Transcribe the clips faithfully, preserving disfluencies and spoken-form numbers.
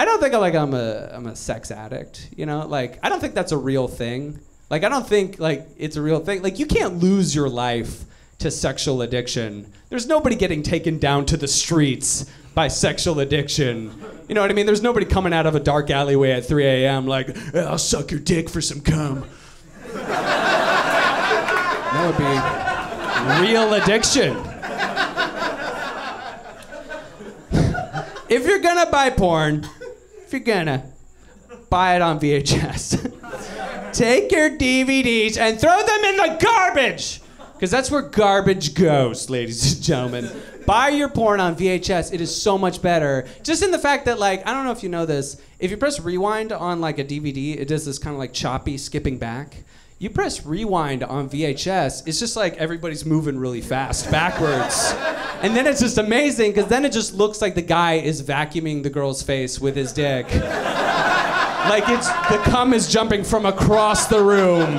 I don't think I'm like I'm a I'm a sex addict, you know? Like I don't think that's a real thing. Like I don't think like it's a real thing. Like you can't lose your life to sexual addiction. There's nobody getting taken down to the streets by sexual addiction. You know what I mean? There's nobody coming out of a dark alleyway at three a m like, hey, I'll suck your dick for some cum. That would be real addiction. If you're gonna buy porn, if you're gonna, buy it on V H S. Take your D V Ds and throw them in the garbage! Because that's where garbage goes, ladies and gentlemen. Buy your porn on V H S. It is so much better. Just in the fact that, like, I don't know if you know this, if you press rewind on, like, a D V D, it does this kind of, like, choppy skipping back. You press rewind on V H S, it's just like everybody's moving really fast backwards. And then it's just amazing, because then it just looks like the guy is vacuuming the girl's face with his dick. Like it's, the cum is jumping from across the room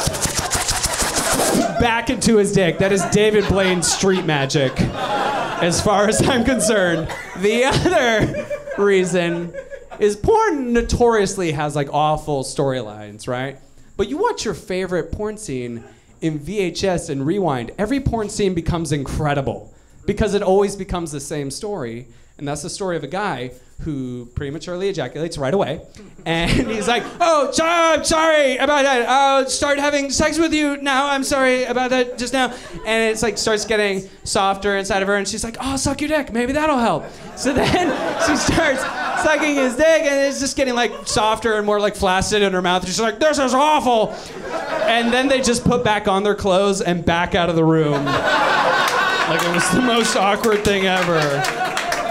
back into his dick. That is David Blaine's street magic, as far as I'm concerned. The other reason is porn notoriously has like awful storylines, right? But you watch your favorite porn scene in V H S and rewind, every porn scene becomes incredible because it always becomes the same story. And that's the story of a guy who prematurely ejaculates right away. And he's like, oh, so, I'm sorry about that. I'll start having sex with you now. I'm sorry about that just now. And it's like starts getting softer inside of her. And she's like, oh, suck your dick. Maybe that'll help. So then she starts sucking his dick. And it's just getting like softer and more like flaccid in her mouth. She's like, this is awful. And then they just put back on their clothes and back out of the room. Like it was the most awkward thing ever.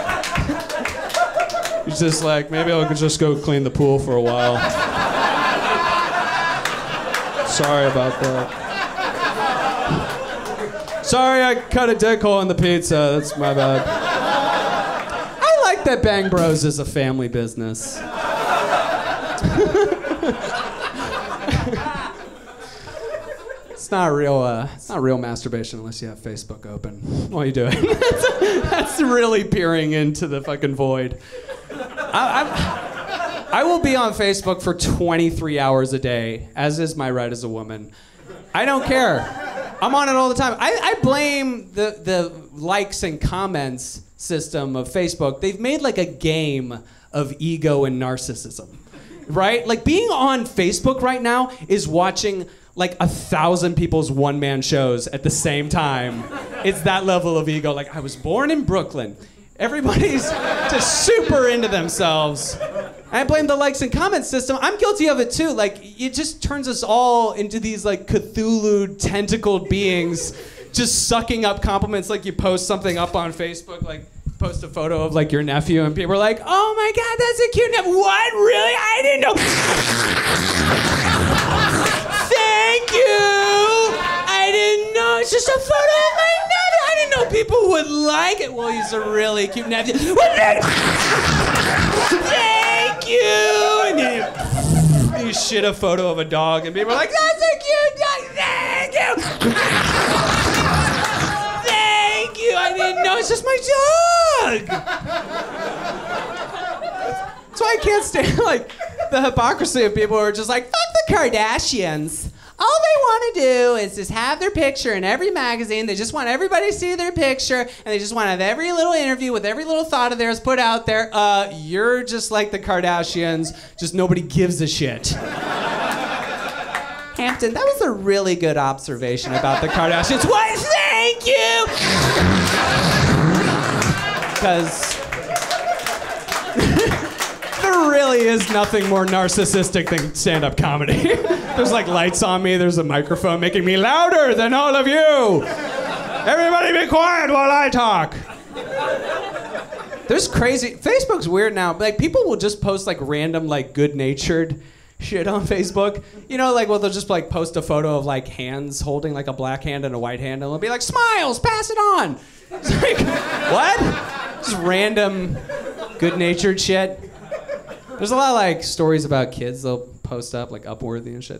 He's just like, maybe I could just go clean the pool for a while. Sorry about that. Sorry, I cut a dick hole in the pizza. That's my bad. I like that Bang Bros is a family business. It's not real. Uh, it's not real masturbation unless you have Facebook open. What are you doing? that's, that's really peering into the fucking void. I, I'm, I will be on Facebook for twenty-three hours a day, as is my right as a woman. I don't care. I'm on it all the time. I, I blame the, the likes and comments system of Facebook. They've made like a game of ego and narcissism, right? Like being on Facebook right now is watching like a thousand people's one-man shows at the same time. It's that level of ego. Like, I was born in Brooklyn. Everybody's just super into themselves. I blame the likes and comments system. I'm guilty of it too. Like, it just turns us all into these like Cthulhu tentacled beings just sucking up compliments. Like you post something up on Facebook, like post a photo of like your nephew and people are like, oh my God, that's a cute nephew. What, really? I didn't know. Thank you. I didn't know. It's just a photo of my nephew. I didn't know people would like it. Well, he's a really cute nephew. Thank you. And you, you shit a photo of a dog, and people are like, that's a cute dog. Thank you. Thank you. I didn't know. It's just my dog. That's why I can't stand like the hypocrisy of people who are just like, fuck the Kardashians. All they want to do is just have their picture in every magazine. They just want everybody to see their picture, and they just want to have every little interview with every little thought of theirs put out there. Uh, you're just like the Kardashians, just nobody gives a shit. Hampton, that was a really good observation about the Kardashians. Why, thank you! Because there really is nothing more narcissistic than stand-up comedy. There's like lights on me, there's a microphone making me louder than all of you. Everybody be quiet while I talk. There's crazy, Facebook's weird now, but like people will just post like random like good-natured shit on Facebook. You know, like well they'll just like post a photo of like hands holding like a black hand and a white hand and they'll be like, smiles, pass it on. It's like, what? Just random good-natured shit. There's a lot of like stories about kids they'll post up, like Upworthy and shit.